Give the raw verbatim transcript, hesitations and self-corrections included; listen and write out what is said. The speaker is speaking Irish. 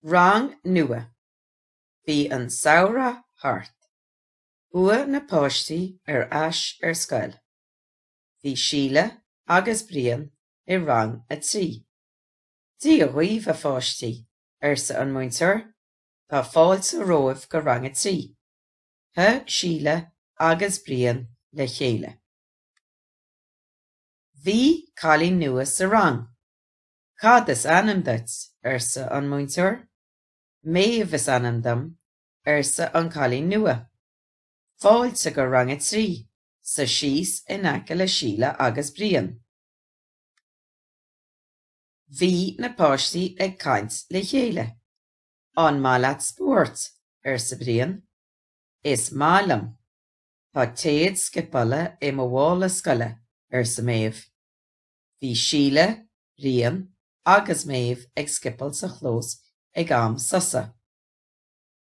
Rang Nua. Bhí an saoire thart. Bua na páistí ar ais ar scoil. Bhí síle agus brian i rang a trí. Dí a dhaoibh a pháistí arsa an muintir, tá fáilte romhaibh go rang a trí. Thug síle agus brian le chéile. Bhí cailí nua sa rang. Cad is anam duit arsa an muintir, méamh is anam dom arsa an cailí nua. Fáilte go rang a trí sa síos in aice le síle agus brian. Bhí na páistí ag caint le chéile. An málaat spórt arsa brian. Is málam. Tá téad scipála i mo bhála scoile arsa méamh. Bhí síle, brian agus méamh ag scipal sa chlós ag am sosa.